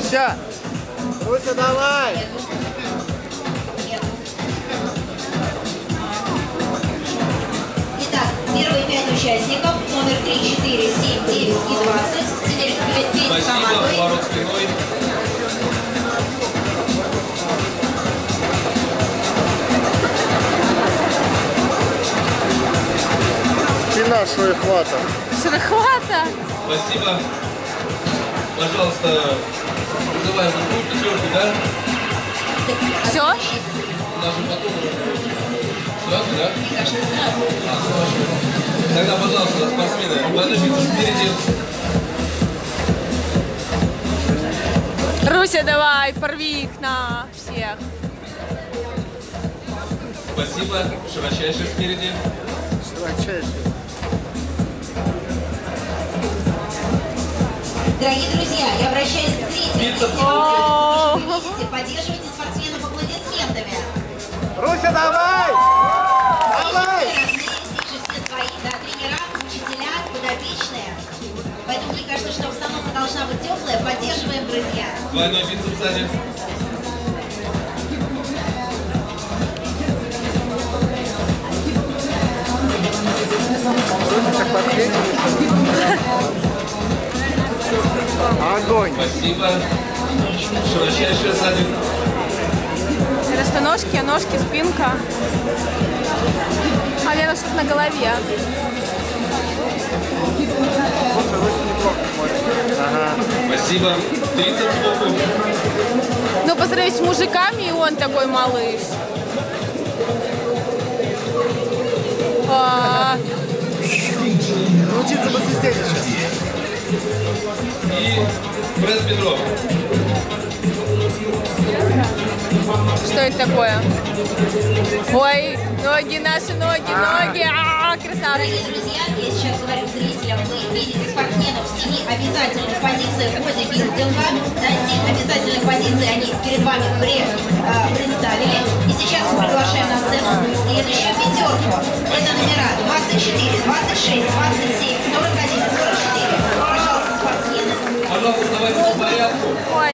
Руся! Руся, давай! Итак, первые 5 участников, номер 3, 4, 7, 9 и 20. Теперь перед командой. Поворот спиной. Спина шерохвата. Шерохвата? Спасибо. Пожалуйста, вызываем группу пятерку, да? Все? У нас же потом сразу, да? Тогда, пожалуйста, спортсмены, поднимите спереди. Руся, давай, порви их на всех. Спасибо. Широчайше спереди. Широчайше. Дорогие друзья, я обращаюсь к зрителям. Если вы видите, поддерживайте спортсменов аплодисментами. Руся, давай! Давай! Здесь же все свои, да, тренера, учителя, подопечные. Поэтому мне кажется, что обстановка должна быть теплая. Поддерживаем, друзья. Двойной бицепс сзади. Так подсветишь. Огонь! Спасибо. Широчайше сзади. Растоножки, ножки, спинка. А Лена что-то на голове. Ага. Спасибо. Трицепс сбоку. Ну, по сравнению с мужиками, и он такой малыш. Научиться посвистеть сейчас. И пресс бедро. Что это такое? Ой, ноги, наши ноги, ноги. Красавцы. Дорогие друзья, я сейчас говорю зрителям, вы видите спортсменов в 7 обязательных позициях в ходе билдинга. Да, 7 обязательных позиций они перед вами представили. И сейчас мы приглашаем на сцену следующую пятерку. Это номера 24, 26, 27,